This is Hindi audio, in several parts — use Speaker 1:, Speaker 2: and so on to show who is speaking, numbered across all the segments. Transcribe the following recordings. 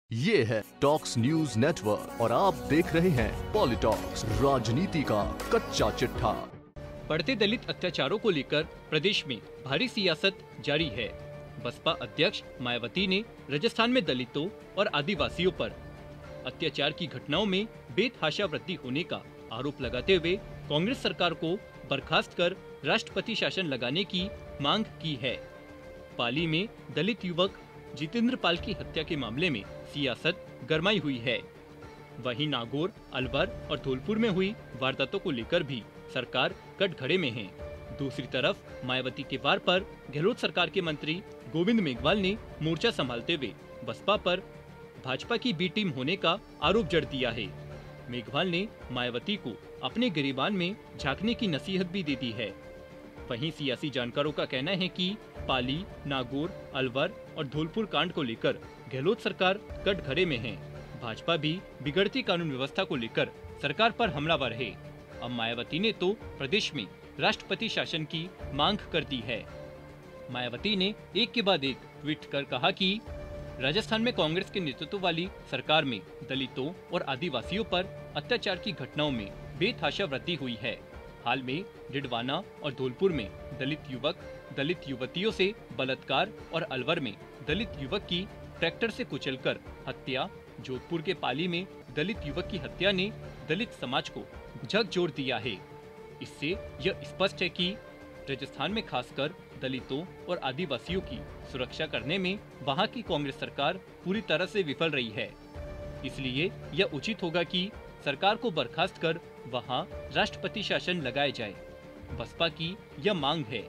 Speaker 1: ये है टॉक्स न्यूज नेटवर्क और आप देख रहे हैं पॉलिटॉक्स, राजनीति का कच्चा चिट्ठा।
Speaker 2: बढ़ते दलित अत्याचारों को लेकर प्रदेश में भारी सियासत जारी है। बसपा अध्यक्ष मायावती ने राजस्थान में दलितों और आदिवासियों पर अत्याचार की घटनाओं में बेतहाशा वृद्धि होने का आरोप लगाते हुए कांग्रेस सरकार को बर्खास्त कर राष्ट्रपति शासन लगाने की मांग की है। पाली में दलित युवक जितेंद्र पाल की हत्या के मामले में सियासत गरमाई हुई है। वहीं नागौर, अलवर और धौलपुर में हुई वारदातों को लेकर भी सरकार कटघरे में है। दूसरी तरफ मायावती के वार पर गहलोत सरकार के मंत्री गोविंद मेघवाल ने मोर्चा संभालते हुए बसपा पर भाजपा की बी टीम होने का आरोप जड़ दिया है। मेघवाल ने मायावती को अपने गिरेबान में झांकने की नसीहत भी दे दी है। वहीं सियासी जानकारों का कहना है कि पाली, नागौर, अलवर और धौलपुर कांड को लेकर गहलोत सरकार कटघरे में है। भाजपा भी बिगड़ती कानून व्यवस्था को लेकर सरकार पर हमलावर है। अब मायावती ने तो प्रदेश में राष्ट्रपति शासन की मांग कर दी है। मायावती ने एक के बाद एक ट्वीट कर कहा कि राजस्थान में कांग्रेस के नेतृत्व वाली सरकार में दलितों और आदिवासियों पर अत्याचार की घटनाओं में बेतहाशा वृद्धि हुई है। हाल में डिडवाना और धौलपुर में दलित युवक, दलित युवतियों से बलात्कार और अलवर में दलित युवक की ट्रैक्टर से कुचलकर हत्या, जोधपुर के पाली में दलित युवक की हत्या ने दलित समाज को झकझोर दिया है। इससे यह स्पष्ट है कि राजस्थान में खासकर दलितों और आदिवासियों की सुरक्षा करने में वहां की कांग्रेस सरकार पूरी तरह से विफल रही है। इसलिए यह उचित होगा कि सरकार को बर्खास्त कर वहां राष्ट्रपति शासन लगाया जाए। बसपा की यह मांग है।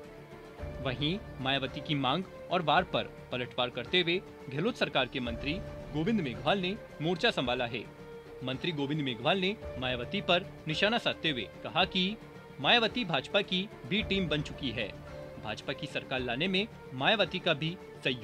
Speaker 2: वहीं मायावती की मांग और वार पर पलटवार करते हुए गहलोत सरकार के मंत्री गोविंद मेघवाल ने मोर्चा संभाला है। मंत्री गोविंद मेघवाल ने मायावती पर निशाना साधते हुए कहा कि मायावती भाजपा की बी टीम बन चुकी है। भाजपा की सरकार लाने में मायावती का भी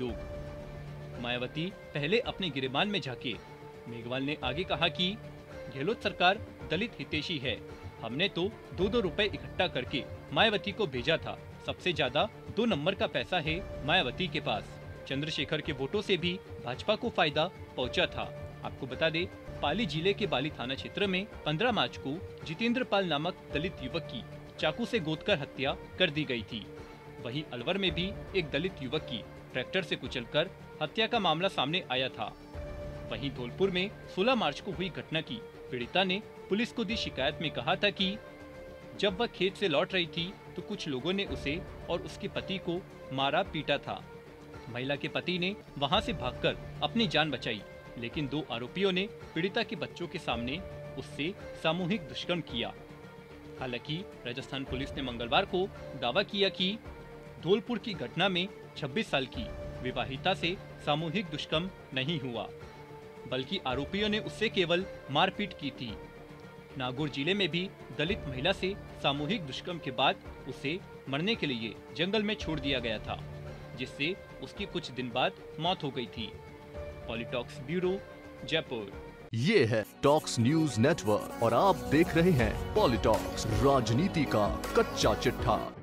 Speaker 2: सहयोग। मायावती पहले अपने गिरेबान में झांके। मेघवाल ने आगे कहा कि गहलोत सरकार दलित हितैषी है। हमने तो 2-2 रुपए इकट्ठा करके मायावती को भेजा था। सबसे ज्यादा 2 नंबर का पैसा है मायावती के पास। चंद्रशेखर के वोटों से भी भाजपा को फायदा पहुंचा था। आपको बता दें, पाली जिले के बाली थाना क्षेत्र में 15 मार्च को जितेंद्र पाल नामक दलित युवक की चाकू से गोदकर हत्या कर दी गई थी। वहीं अलवर में भी एक दलित युवक की ट्रैक्टर से कुचलकर हत्या का मामला सामने आया था। वहीं धौलपुर में 16 मार्च को हुई घटना की पीड़िता ने पुलिस को दी शिकायत में कहा था कि जब वह खेत से लौट रही थी तो कुछ लोगों ने उसे और उसके पति को मारा पीटा था। महिला के पति ने वहां से भागकर अपनी जान बचाई, लेकिन 2 आरोपियों ने पीड़िता के बच्चों के सामने उससे सामूहिक दुष्कर्म किया। हालांकि राजस्थान पुलिस ने मंगलवार को दावा किया कि धौलपुर की घटना में 26 साल की विवाहिता से सामूहिक दुष्कर्म नहीं हुआ, बल्कि आरोपियों ने उससे केवल मारपीट की थी। नागौर जिले में भी दलित महिला से सामूहिक दुष्कर्म के बाद उसे मरने के लिए जंगल में छोड़ दिया गया था, जिससे उसकी कुछ दिन बाद मौत हो गई थी। Politalks bureau, Jaipur.
Speaker 1: ये है टॉक्स न्यूज नेटवर्क और आप देख रहे हैं पॉलिटॉक्स, राजनीति का कच्चा चिट्ठा।